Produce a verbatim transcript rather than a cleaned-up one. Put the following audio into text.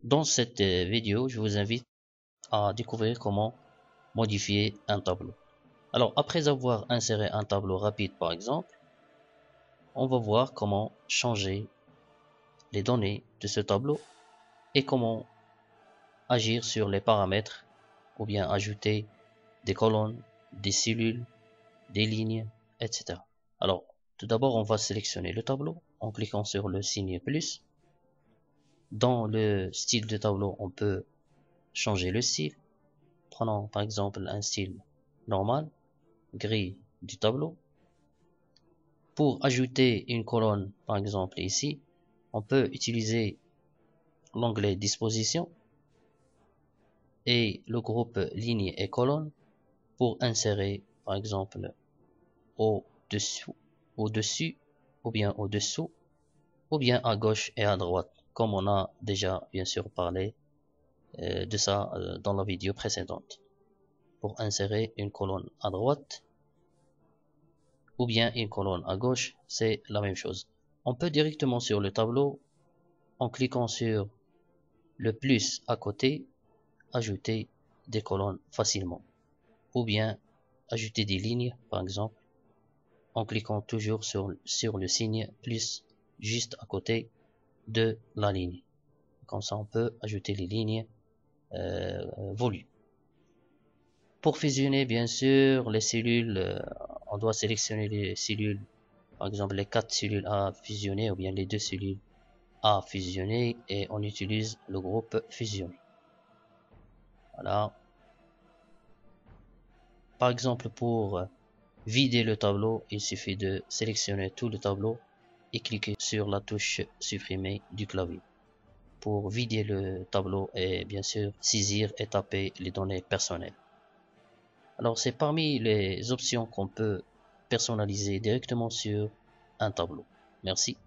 Dans cette vidéo, je vous invite à découvrir comment modifier un tableau. Alors, après avoir inséré un tableau rapide par exemple, on va voir comment changer les données de ce tableau et comment agir sur les paramètres ou bien ajouter des colonnes, des cellules, des lignes, et cetera. Alors, tout d'abord, on va sélectionner le tableau en cliquant sur le signe plus. Dans le style de tableau, on peut changer le style. Prenons par exemple un style normal, gris du tableau. Pour ajouter une colonne, par exemple ici, on peut utiliser l'onglet disposition et le groupe ligne et colonne pour insérer par exemple au-dessous, au-dessus, ou bien au-dessous, ou bien à gauche et à droite, comme on a déjà bien sûr parlé euh, de ça euh, dans la vidéo précédente. Pour insérer une colonne à droite, ou bien une colonne à gauche, c'est la même chose. On peut directement sur le tableau, en cliquant sur le plus à côté, ajouter des colonnes facilement. Ou bien ajouter des lignes, par exemple, en cliquant toujours sur, sur le signe plus juste à côté de la ligne. Comme ça, on peut ajouter les lignes euh, volues. Pour fusionner, bien sûr, les cellules, euh, on doit sélectionner les cellules, par exemple les quatre cellules à fusionner ou bien les deux cellules à fusionner et on utilise le groupe fusionner. Voilà. Par exemple, pour vider le tableau, il suffit de sélectionner tout le tableau et cliquer sur la touche supprimer du clavier. Pour vider le tableau et bien sûr saisir et taper les données personnelles. Alors c'est parmi les options qu'on peut personnaliser directement sur un tableau. Merci.